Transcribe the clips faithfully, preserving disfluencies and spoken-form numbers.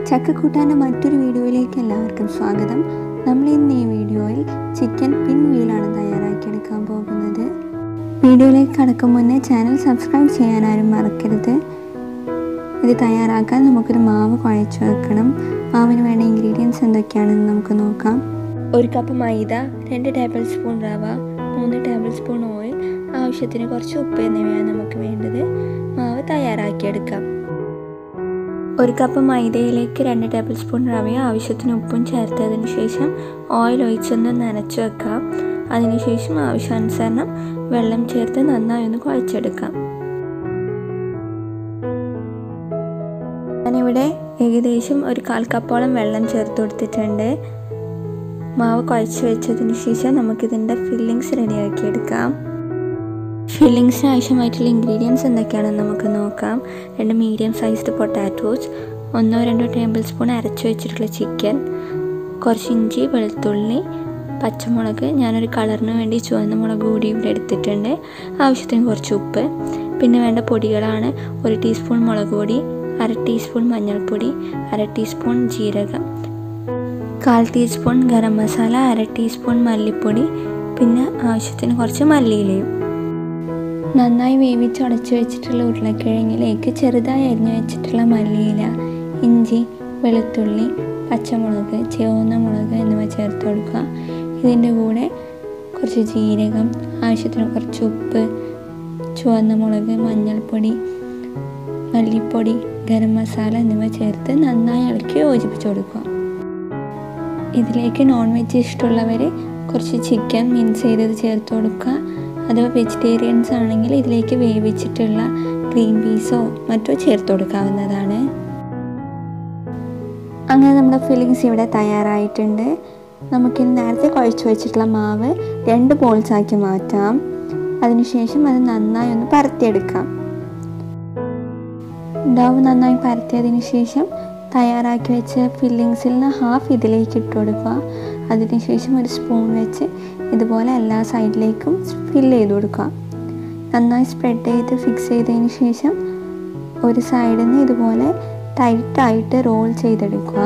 ചക്കക്കൂട്ടാൻ്റെ മറ്റൊരു വീഡിയോയിലേക്ക് എല്ലാവർക്കും സ്വാഗതം. നമ്മൾ ഇന്ന് ഈ വീഡിയോയിൽ ചിക്കൻ പിൻ വീലാണ് തയ്യാറാക്കിയെടുക്കാൻ പോകുന്നത്. വീഡിയോയിലേക്ക് കടക്കും മുന്നേ ചാനൽ സബ്സ്ക്രൈബ് ചെയ്യാൻ ആരും മറക്കരുത്. ഇത് തയ്യാറാക്കാൻ നമുക്കൊരു മാവ് കുഴച്ച് വെക്കണം. മാവിന് വേണ്ട ഇൻഗ്രീഡിയൻസ് എന്തൊക്കെയാണെന്ന് നമുക്ക് നോക്കാം. ഒരു കപ്പ് മൈദ, രണ്ട് ടേബിൾ സ്പൂൺ റവ, മൂന്ന് ടേബിൾ സ്പൂൺ ഓയിൽ, ആവശ്യത്തിന് കുറച്ച് ഉപ്പ് എന്നിവയാണ് നമുക്ക് വേണ്ടത്. മാവ് തയ്യാറാക്കിയെടുക്കാം. ഒരു കപ്പ് മൈദയിലേക്ക് രണ്ട് ടേബിൾ സ്പൂൺ റവയും ആവശ്യത്തിന് ഉപ്പും ചേർത്തതിന് ശേഷം ഓയിൽ ഒഴിച്ചൊന്ന് നനച്ച് വെക്കാം. അതിനുശേഷം ആവശ്യാനുസരണം വെള്ളം ചേർത്ത് നന്നായി ഒന്ന് കുഴച്ചെടുക്കാം. ഞാനിവിടെ ഏകദേശം ഒരു കാൽ കപ്പോളം വെള്ളം ചേർത്ത് കൊടുത്തിട്ടുണ്ട്. മാവ് കുഴച്ച് വെച്ചതിന് ശേഷം നമുക്കിതിൻ്റെ ഫില്ലിങ്സ് റെഡിയാക്കിയെടുക്കാം. ഫില്ലിങ്സിന് ആവശ്യമായിട്ടുള്ള ഇൻഗ്രീഡിയൻസ് എന്തൊക്കെയാണെന്ന് നമുക്ക് നോക്കാം. രണ്ട് മീഡിയം സൈസ്ഡ് പൊട്ടാറ്റോസ്, ഒന്നോ രണ്ടോ ടേബിൾ സ്പൂൺ അരച്ചു വെച്ചിട്ടുള്ള ചിക്കൻ, കുറച്ച് ഇഞ്ചി, വെളുത്തുള്ളി, പച്ചമുളക്, ഞാനൊരു കളറിന് വേണ്ടി ചുവന്ന മുളക് കൂടി ഇവിടെ എടുത്തിട്ടുണ്ട്, ആവശ്യത്തിന് കുറച്ച് ഉപ്പ്. പിന്നെ വേണ്ട പൊടികളാണ് ഒരു ടീസ്പൂൺ മുളക് പൊടി, അര ടീസ്പൂൺ മഞ്ഞൾപ്പൊടി, അര ടീസ്പൂൺ ജീരകം, കാൽ ടീസ്പൂൺ ഗരം മസാല, അര ടീസ്പൂൺ മല്ലിപ്പൊടി, പിന്നെ ആവശ്യത്തിന് കുറച്ച് മല്ലിയിലയും. നന്നായി വേവിച്ച് അടച്ചു വെച്ചിട്ടുള്ള ഉരുളക്കിഴങ്ങിലേക്ക് ചെറുതായി അരിഞ്ഞു വെച്ചിട്ടുള്ള മല്ലിയില, ഇഞ്ചി, വെളുത്തുള്ളി, പച്ചമുളക്, ചുവന്ന മുളക് എന്നിവ ചേർത്ത് കൊടുക്കുക. ഇതിൻ്റെ കൂടെ കുറച്ച് ജീരകം, ആവശ്യത്തിന് കുറച്ച് ഉപ്പ്, ചുവന്ന മുളക്, മഞ്ഞൾപ്പൊടി, മല്ലിപ്പൊടി, ഗരം മസാല എന്നിവ ചേർത്ത് നന്നായി ഇളക്കി യോജിപ്പിച്ച് കൊടുക്കുക. ഇതിലേക്ക് നോൺ വെജ് ഇഷ്ടമുള്ളവർ കുറച്ച് ചിക്കൻ മിക്സ് ചെയ്തത് ചേർത്ത് കൊടുക്കുക. അഥവാ വെജിറ്റേറിയൻസ് ആണെങ്കിൽ ഇതിലേക്ക് വേവിച്ചിട്ടുള്ള ഗ്രീൻ പീസോ മറ്റോ ചേർത്ത് കൊടുക്കാവുന്നതാണ്. അങ്ങനെ നമ്മുടെ ഫില്ലിങ്സ് ഇവിടെ തയ്യാറായിട്ടുണ്ട്. നമുക്കിനി നേരത്തെ കുഴച്ച് വെച്ചിട്ടുള്ള മാവ് രണ്ട് ബോൾസ് ആക്കി മാറ്റാം. അതിനുശേഷം അത് നന്നായി ഒന്ന് പരത്തിയെടുക്കാം. ഡവ് നന്നായി പരത്തിയതിന് ശേഷം തയ്യാറാക്കി വെച്ച ഫില്ലിങ്സിൽ നിന്ന് ഹാഫ് ഇതിലേക്ക് ഇട്ട് കൊടുക്കുക. അതിനുശേഷം ഒരു സ്പൂൺ വെച്ച് ഇതുപോലെ എല്ലാ സൈഡിലേക്കും ഫില്ല് ചെയ്ത് കൊടുക്കുക. നന്നായി സ്പ്രെഡ് ചെയ്ത് ഫിക്സ് ചെയ്തതിന് ശേഷം ഒരു സൈഡിൽ നിന്ന് ഇതുപോലെ ടൈറ്റായിട്ട് റോൾ ചെയ്തെടുക്കുക.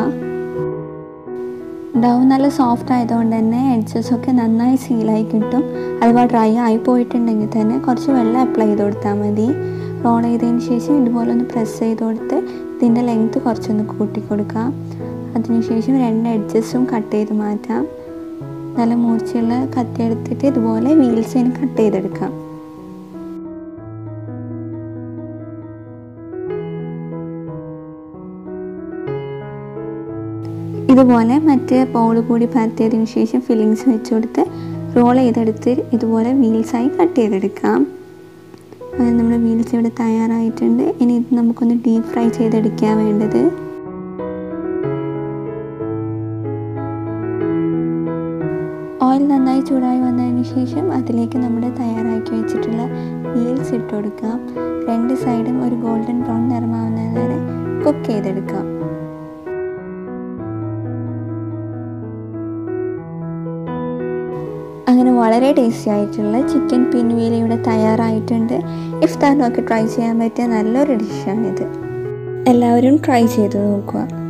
ഡവ് നല്ല സോഫ്റ്റ് ആയതുകൊണ്ട് തന്നെ എഡ്ജസൊക്കെ നന്നായി സീലായി കിട്ടും. അഥവാ ഡ്രൈ ആയി പോയിട്ടുണ്ടെങ്കിൽ തന്നെ കുറച്ച് വെള്ളം അപ്ലൈ ചെയ്ത് കൊടുത്താൽ മതി. റോൾ ചെയ്തതിന് ശേഷം ഇതുപോലെ ഒന്ന് പ്രസ് ചെയ്ത് കൊടുത്ത് ഇതിൻ്റെ ലെങ്ത്ത് കുറച്ചൊന്ന് കൂട്ടി കൊടുക്കാം. അതിനുശേഷം രണ്ട് എഡ്ജസും കട്ട് ചെയ്ത് മാറ്റാം. നല്ല മൂർച്ചയുള്ള കത്തി എടുത്തിട്ട് ഇതുപോലെ വീൽസിന് കട്ട് ചെയ്തെടുക്കാം. ഇതുപോലെ മറ്റേ ബൗൾ കൂടി പരത്തിയതിന് ശേഷം ഫില്ലിങ്സ് വെച്ച് കൊടുത്ത് റോൾ ചെയ്തെടുത്ത് ഇതുപോലെ വീൽസായി കട്ട് ചെയ്തെടുക്കാം. അങ്ങനെ നമ്മുടെ വീൽസ് ഇവിടെ തയ്യാറായിട്ടുണ്ട്. ഇനി ഇത് നമുക്കൊന്ന് ഡീപ്പ് ഫ്രൈ ചെയ്തെടുക്കാൻ വേണ്ടത്. ഓയിൽ നന്നായി ചൂടായി വന്നതിന് ശേഷം അതിലേക്ക് നമ്മുടെ തയ്യാറാക്കി വെച്ചിട്ടുള്ള വീൽസ് ഇട്ട് കൊടുക്കാം. രണ്ട് സൈഡും ഒരു ഗോൾഡൻ ബ്രൗൺ നിറമാവുന്നത് വരെ കുക്ക് ചെയ്തെടുക്കാം. അങ്ങനെ വളരെ ടേസ്റ്റി ആയിട്ടുള്ള ചിക്കൻ പിൻ വീൽ ഇവിടെ തയ്യാറായിട്ടുണ്ട്. ഇഫ്താറിനൊക്കെ ട്രൈ ചെയ്യാൻ പറ്റിയ നല്ലൊരു ഡിഷാണിത്. എല്ലാവരും ട്രൈ ചെയ്ത് നോക്കുക.